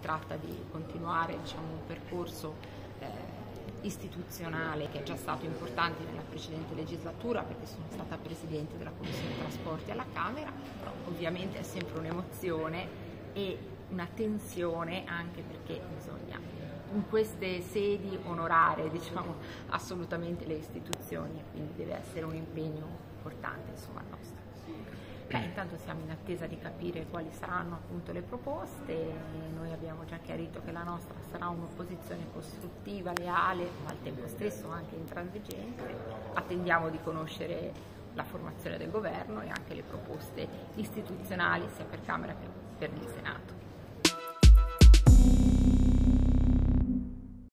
tratta di continuare, diciamo, un percorso istituzionale che è già stato importante nella precedente legislatura, perché sono stata Presidente della Commissione Trasporti alla Camera, però ovviamente è sempre un'emozione e una tensione, anche perché bisogna in queste sedi onorare, diciamo, assolutamente le istituzioni, quindi deve essere un impegno importante, insomma, nostro. Intanto siamo in attesa di capire quali saranno appunto le proposte. Noi abbiamo già chiarito che la nostra sarà un'opposizione costruttiva, leale, ma al tempo stesso anche intransigente. Attendiamo di conoscere la formazione del governo e anche le proposte istituzionali sia per Camera che per il Senato.